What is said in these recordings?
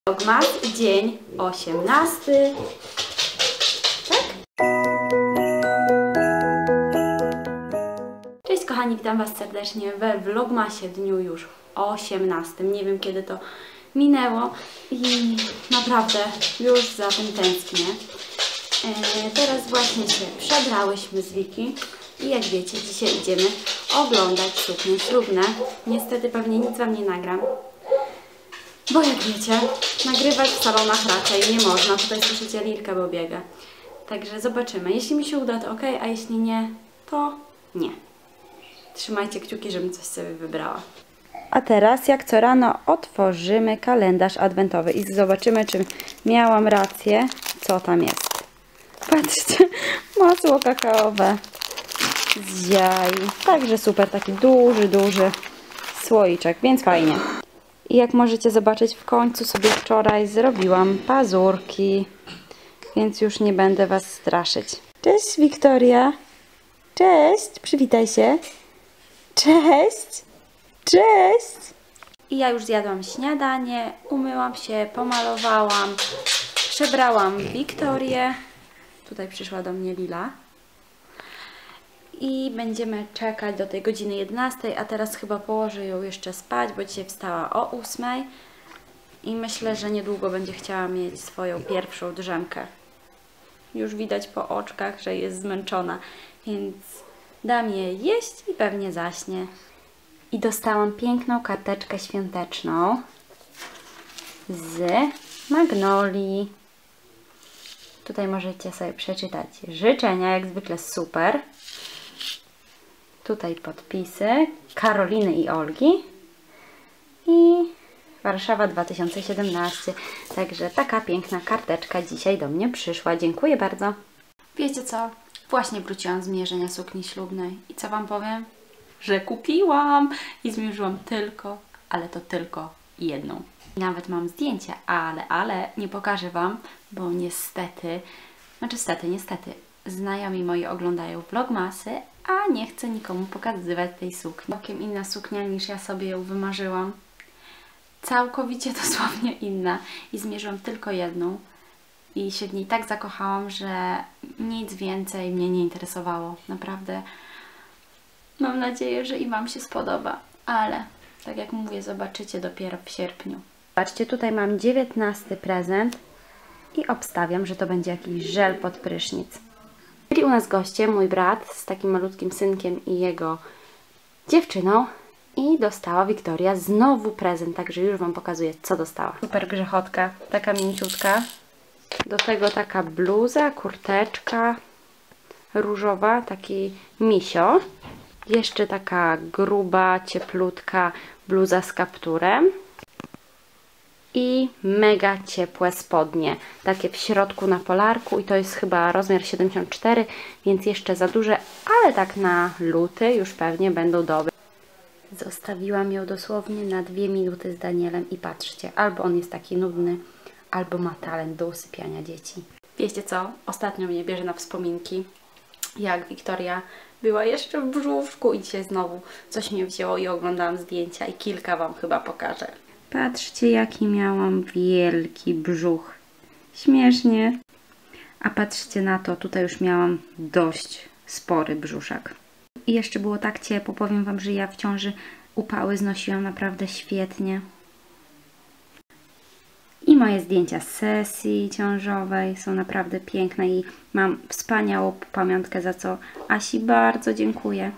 Vlogmas, dzień 18. Tak? Cześć kochani, witam Was serdecznie we Vlogmasie dniu już 18. Nie wiem kiedy to minęło i naprawdę już za tym tęsknię. Teraz właśnie się przebrałyśmy z Wiki i jak wiecie, dzisiaj idziemy oglądać suknie ślubne. Niestety pewnie nic Wam nie nagram, bo jak wiecie, nagrywać w salonach raczej nie można. Tutaj słyszycie Lilkę, bo biega. Także zobaczymy. Jeśli mi się uda, to ok, a jeśli nie, to nie. Trzymajcie kciuki, żebym coś sobie wybrała. A teraz, jak co rano, otworzymy kalendarz adwentowy i zobaczymy, czy miałam rację, co tam jest. Patrzcie, masło kakaowe z jaj. Także super, taki duży słoiczek, więc fajnie. I jak możecie zobaczyć, w końcu sobie wczoraj zrobiłam pazurki, więc już nie będę Was straszyć. Cześć Wiktoria! Cześć! Przywitaj się! Cześć! Cześć! I ja już zjadłam śniadanie, umyłam się, pomalowałam, przebrałam Wiktorię. Tutaj przyszła do mnie Lila. I będziemy czekać do tej godziny 11, a teraz chyba położę ją jeszcze spać, bo dzisiaj wstała o 8 i myślę, że niedługo będzie chciała mieć swoją pierwszą drzemkę. Już widać po oczkach, że jest zmęczona, więc dam jej jeść i pewnie zaśnie. I dostałam piękną karteczkę świąteczną z Magnolii. Tutaj możecie sobie przeczytać życzenia, jak zwykle super. Tutaj podpisy Karoliny i Olgi i Warszawa 2017. Także taka piękna karteczka dzisiaj do mnie przyszła. Dziękuję bardzo. Wiecie co? Właśnie wróciłam z mierzenia sukni ślubnej. I co Wam powiem? Że kupiłam i zmierzyłam tylko, ale to tylko jedną. Nawet mam zdjęcie, ale nie pokażę Wam, bo niestety, niestety, znajomi moi oglądają vlogmasy, a nie chcę nikomu pokazywać tej sukni. Całkiem inna suknia niż ja sobie ją wymarzyłam. Całkowicie dosłownie inna. I zmierzyłam tylko jedną. I się w niej tak zakochałam, że nic więcej mnie nie interesowało. Naprawdę mam nadzieję, że i Wam się spodoba. Ale, tak jak mówię, zobaczycie dopiero w sierpniu. Zobaczcie, tutaj mam 19 prezent i obstawiam, że to będzie jakiś żel pod prysznic. Byli u nas goście, mój brat z takim malutkim synkiem i jego dziewczyną i dostała Wiktoria znowu prezent, także już Wam pokazuję, co dostała. Super grzechotka, taka mięciutka. Do tego taka bluza, kurteczka różowa, taki misio. Jeszcze taka gruba, cieplutka bluza z kapturem. I mega ciepłe spodnie, takie w środku na polarku i to jest chyba rozmiar 74, więc jeszcze za duże, ale tak na luty już pewnie będą dobre. Zostawiłam ją dosłownie na 2 minuty z Danielem i patrzcie, albo on jest taki nudny, albo ma talent do usypiania dzieci. Wiecie co? Ostatnio mnie bierze na wspominki, jak Wiktoria była jeszcze w brzuszku i dzisiaj znowu coś mnie wzięło i oglądałam zdjęcia i kilka Wam chyba pokażę. Patrzcie, jaki miałam wielki brzuch. Śmiesznie. A patrzcie na to, tutaj już miałam dość spory brzuszek. I jeszcze było tak ciepło, powiem Wam, że ja w ciąży upały znosiłam naprawdę świetnie. I moje zdjęcia z sesji ciążowej są naprawdę piękne i mam wspaniałą pamiątkę, za co Asi bardzo dziękuję.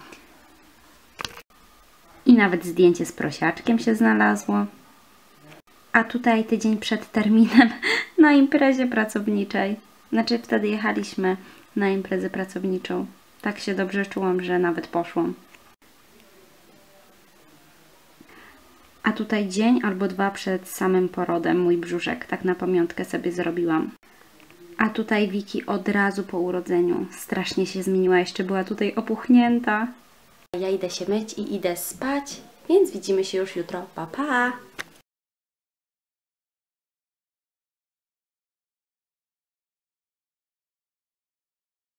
I nawet zdjęcie z prosiaczkiem się znalazło. A tutaj tydzień przed terminem na imprezie pracowniczej. Znaczy wtedy jechaliśmy na imprezę pracowniczą. Tak się dobrze czułam, że nawet poszłam. A tutaj dzień albo 2 przed samym porodem mój brzuszek. Tak na pamiątkę sobie zrobiłam. A tutaj Wiki od razu po urodzeniu. Strasznie się zmieniła. Jeszcze była tutaj opuchnięta. Ja idę się myć i idę spać, więc widzimy się już jutro. Pa, pa!